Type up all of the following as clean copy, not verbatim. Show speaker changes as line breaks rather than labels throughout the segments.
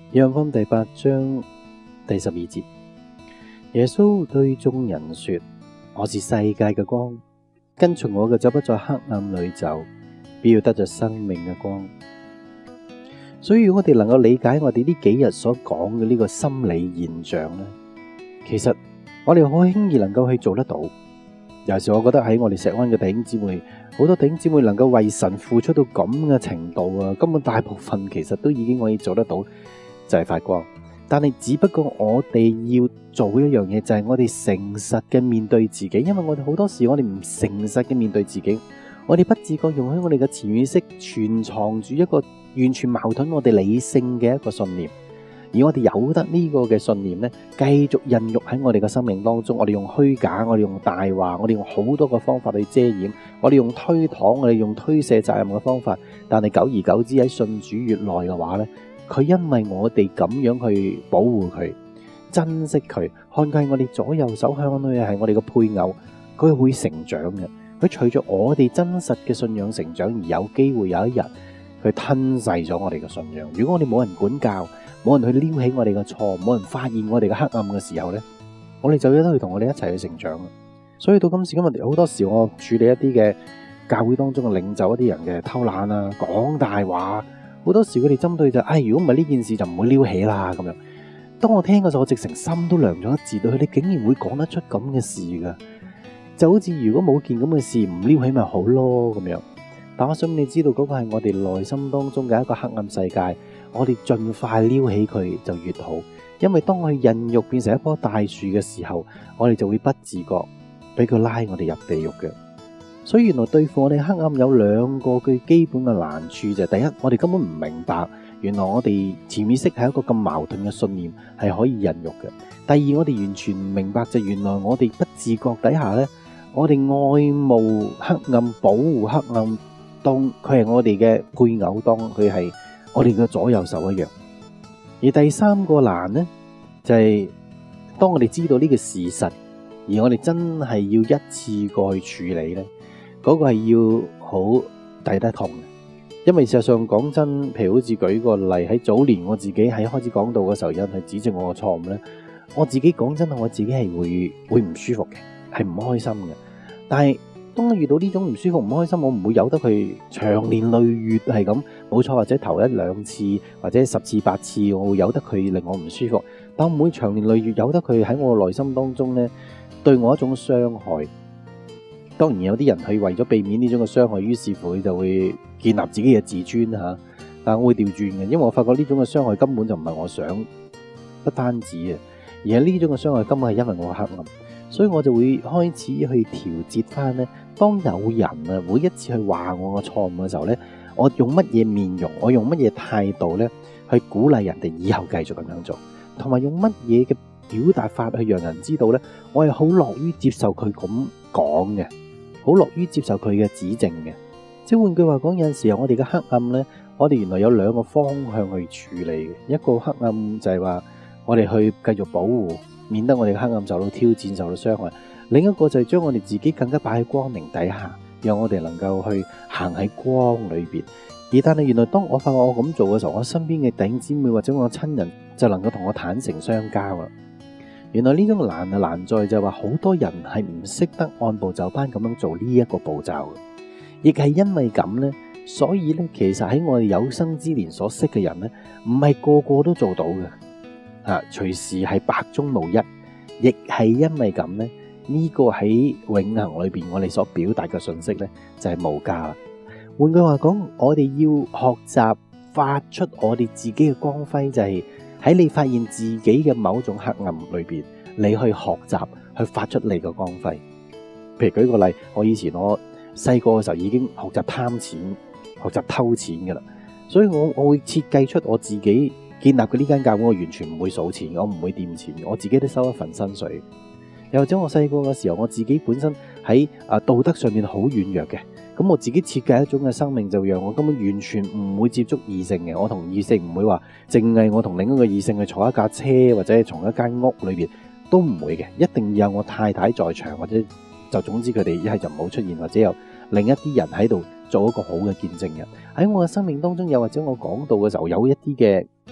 約翰福音第8章第12節，耶穌對眾人說：我是世界嘅光，跟從我嘅就不在黑暗裏走，必要得着生命嘅光。所以我哋能夠理解我哋呢幾日所講嘅呢個心理現象呢，其實我哋好輕易能夠去做得到。有時我覺得喺我哋石安嘅弟兄姊妹，好多弟兄姊妹能夠為神付出到咁嘅程度啊，根本大部分其實都已經可以做得到，就係發光。但係只不過我哋要做一樣嘢，就係我哋誠實嘅面對自己，因為我哋好多時我哋唔誠實嘅面對自己，我哋不自覺用喺我哋嘅潛意識存藏住一個完全矛盾我哋理性嘅一個信念，而我哋有得呢個嘅信念呢，繼續孕育喺我哋嘅生命當中。我哋用虛假，我哋用大話，我哋用好多嘅方法去遮掩，我哋用推搪，我哋用推卸責任嘅方法。但係久而久之喺信主越耐嘅話呢，佢因為我哋咁樣去保護佢、珍惜佢、看佢係我哋左右手，向佢係我哋嘅配偶，佢會成長嘅。佢隨着我哋真實嘅信仰成長，而有機會有一日佢吞噬咗我哋嘅信仰。如果我哋冇人管教，冇人去撩起我哋嘅錯，冇人發現我哋嘅黑暗嘅時候呢，我哋就有得去同我哋一齊去成長。所以到今時今日，好多時我處理一啲嘅教會當中嘅領袖，一啲人嘅偷懶啊、講大話，好多時佢哋針對就如果唔係呢件事就唔會撩起啦咁樣。當我聽嘅時候，我直成心都涼咗一截，對佢，你竟然會講得出咁嘅事噶，就好似如果冇件咁嘅事唔撩起咪好咯咁樣。但我想你知道嗰個係我哋內心當中嘅一個黑暗世界，我哋盡快撩起佢就越好，因為當佢孕育變成一棵大樹嘅時候，我哋就會不自覺俾佢拉我哋入地獄嘅。所以原來對付我哋黑暗有兩個最基本嘅難處，就係第一，我哋根本唔明白原來我哋潛意識係一個咁矛盾嘅信念係可以孕育嘅。第二，我哋完全唔明白就係原來我哋不自覺底下呢，我哋愛慕黑暗、保護黑暗，當佢係我哋嘅配偶，當佢係我哋嘅左右手一樣。而第三個難呢，就係當我哋知道呢個事實，而我哋真係要一次過去處理呢，嗰個係要好抵得痛嘅。因為事實上講真，譬如好似舉個例，喺早年我自己喺開始講道嘅時候，有人去指正我嘅錯誤呢，我自己講真，我自己係會唔舒服嘅，係唔開心嘅。但係當我遇到呢種唔舒服、唔開心，我唔會由得佢長年累月係咁，冇錯，或者頭一兩次或者10次8次，我會由得佢令我唔舒服。但我唔會長年累月由得佢喺我內心當中呢對我一種傷害。當然有啲人係為咗避免呢種嘅傷害，於是乎佢就會建立自己嘅自尊嚇。但我會調轉嘅，因為我發覺呢種嘅傷害根本就唔係我想，不單止啊，而係呢種嘅傷害根本係因為我黑暗。所以我就會開始去調節翻呢。當有人每一次去話我嘅錯誤嘅時候呢，我用乜嘢面容，我用乜嘢態度呢去鼓勵人哋以後繼續咁樣做，同埋用乜嘢嘅表達法去讓人知道呢，我係好樂於接受佢咁講嘅，好樂於接受佢嘅指正嘅。即係換句話講，有陣時候我哋嘅黑暗呢，我哋原來有兩個方向去處理嘅。一個黑暗就係話我哋去繼續保護，免得我哋嘅黑暗受到挑戰、受到傷害。另一個就係將我哋自己更加擺喺光明底下，讓我哋能夠去行喺光裏邊。而但係原來當我發覺我咁做嘅時候，我身邊嘅弟兄姊妹或者我親人就能夠同我坦誠相交啦。原來呢種難在就係話好多人係唔識得按部就班咁樣做呢一個步驟嘅，亦係因為咁呢，所以呢，其實喺我哋有生之年所識嘅人呢，唔係個個都做到嘅，隨時係百中無一，亦係因為咁呢。呢個喺永恆裏邊，我哋所表達嘅信息呢，就係無價啦。換句話講，我哋要學習發出我哋自己嘅光輝，就係喺你發現自己嘅某種黑暗裏邊，你去學習去發出你嘅光輝。譬如舉個例，我以前我細個嘅時候已經學習貪錢、學習偷錢噶啦，所以我會設計出我自己建立嘅呢間教會，我完全唔會數錢，我唔會掂錢，我自己都收一份薪水。又或者我細個嘅時候，我自己本身喺道德上面好軟弱嘅，咁我自己設計一種嘅生命，就讓我根本完全唔會接觸異性嘅。我同異性唔會話淨係我同另一個異性去坐一架車，或者從一間屋裏邊都唔會嘅，一定要有我太太在場，或者就總之佢哋一係就唔好出現，或者有另一啲人喺度做一個好嘅見證人。喺我嘅生命當中，又或者我講道嘅時候有一啲嘅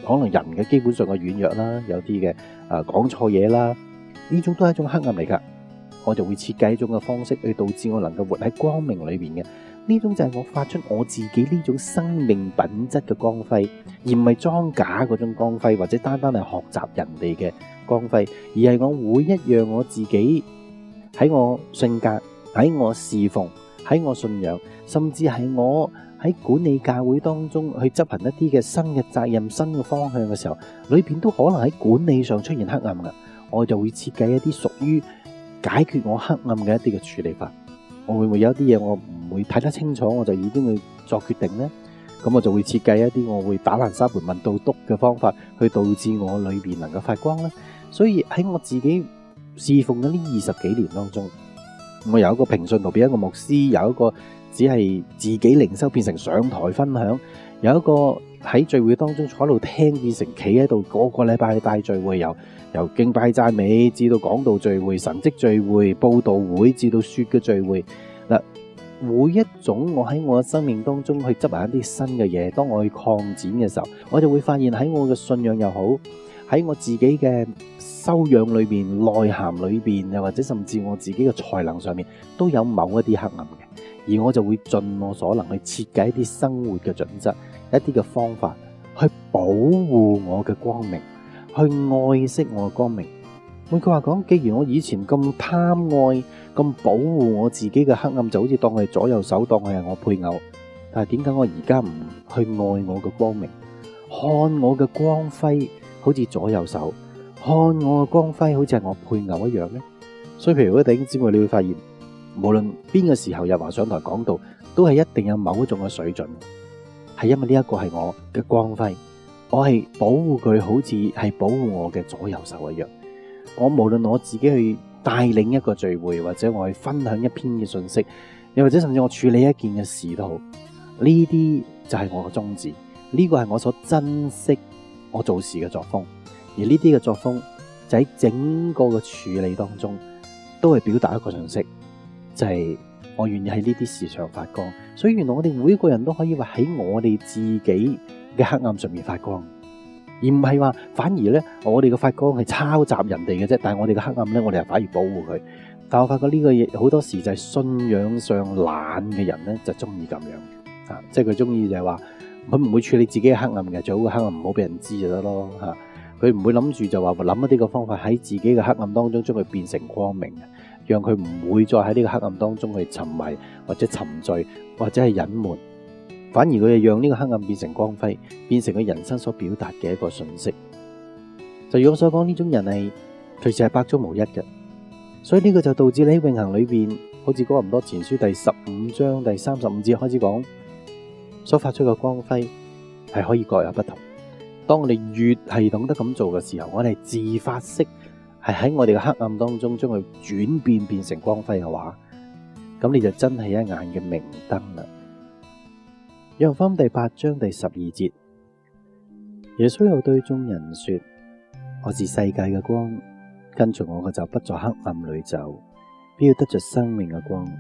可能人嘅基本上嘅軟弱啦，有啲嘅講錯嘢啦，呢種都係一種黑暗嚟㗎。我就會設計一種嘅方式去導致我能夠活喺光明裏邊嘅。呢種就係我發出我自己呢種生命品質嘅光輝，而唔係裝假嗰種光輝，或者單單係學習人哋嘅光輝，而係我每一樣我自己喺我性格、喺我侍奉、喺我信仰，甚至係我喺管理教會當中去執行一啲嘅新嘅責任、新嘅方向嘅時候，裏邊都可能喺管理上出現黑暗嘅。我就會設計一啲屬於解決我黑暗嘅一啲嘅處理法。我會唔會有啲嘢我唔會睇得清楚，我就已經去作決定呢？咁我就會設計一啲我會打爛沙盤問到篤嘅方法，去導致我裏邊能夠發光啦。所以喺我自己侍奉嘅呢20幾年當中，我由一個平信徒變一個牧師，由一個只係自己靈修變成上台分享，有一個喺聚會當中坐喺度聽變成企喺度，個禮拜去帶聚會，由敬拜讚美至到講道聚會、神蹟聚會、佈道會至到說嘅聚會嗱，每一種我喺我嘅生命當中去執行一啲新嘅嘢，當我去擴展嘅時候，我就會發現喺我嘅信仰又好，喺我自己嘅修養裏邊、內涵裏邊，又或者甚至我自己嘅才能上面，都有某一啲黑暗嘅，而我就會盡我所能去設計一啲生活嘅準則，一啲嘅方法去保護我嘅光明，去愛惜我嘅光明。換句話講，既然我以前咁貪愛、咁保護我自己嘅黑暗，就好似當佢係左右手，當佢係我配偶，但係點解我而家唔去愛我嘅光明，看我嘅光輝好似左右手，看我嘅光輝好似係我配偶一樣呢？所以譬如嗰啲弟兄姊妹，你會發現無論邊個時候日華上台講道，都係一定有某一種嘅水準，係因為呢一個係我嘅光輝，我係保護佢，好似係保護我嘅左右手一樣。我無論我自己去帶領一個聚會，或者我去分享一篇嘅信息，又或者甚至我處理一件嘅事都好，呢啲就係我嘅宗旨，呢個係我所珍惜我做事嘅作風。而呢啲嘅作風就喺整個嘅處理當中都係表達一個信息，就係我願意喺呢啲事上發光。所以原來我哋每一個人都可以話喺我哋自己嘅黑暗上面發光，而唔係話反而呢，我哋嘅發光係抄襲人哋嘅啫，但係我哋嘅黑暗呢，我哋係反而保護佢。但我發覺呢個嘢好多時就係信仰上懶嘅人呢，就中意咁樣啊，即係佢中意就係話佢唔會處理自己嘅黑暗嘅，最好個黑暗唔好俾人知就得咯嚇。佢唔會諗住就話諗一啲嘅方法喺自己嘅黑暗當中將佢變成光明嘅，讓佢唔會再喺呢個黑暗當中去沉迷或者沉醉或者係隱瞞。反而佢係讓呢個黑暗變成光輝，變成佢人生所表達嘅一個訊息。就如我所講，呢種人係隨時係百中無一嘅，所以呢個就導致你喺永恆裏邊，好似哥林多前書第15章第35節開始講，所發出嘅光輝係可以各有不同。當我哋越係懂得咁做嘅時候，我哋自發式係喺我哋嘅黑暗當中將佢轉變成光輝嘅話，咁你就真係一眼嘅明燈啦。約翰福音第8章第12節，耶穌又對眾人說：我是世界嘅光，跟隨我嘅就不在黑暗裏走，必要得着生命嘅光。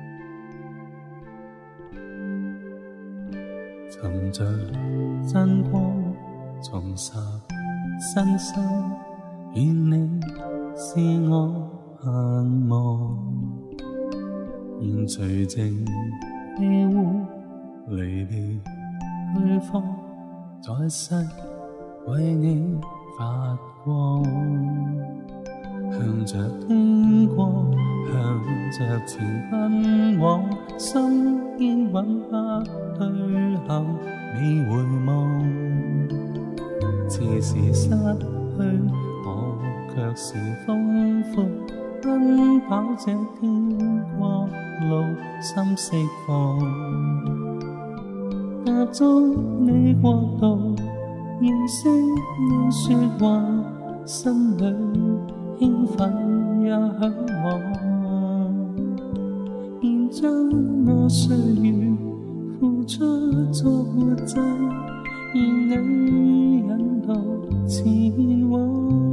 尋着真光，重拾身心，願你是我盼望。現除淨卑污，離別虛謊，在世為你發光。向着天光，向着前奔往，心堅穩不退後，未回望。似是失去，我卻是豐富，奔跑這天國路，心釋放。踏足你國度，認識你說話，心裏興奮也向往。現將我歲月付出作活祭，願你引導前往。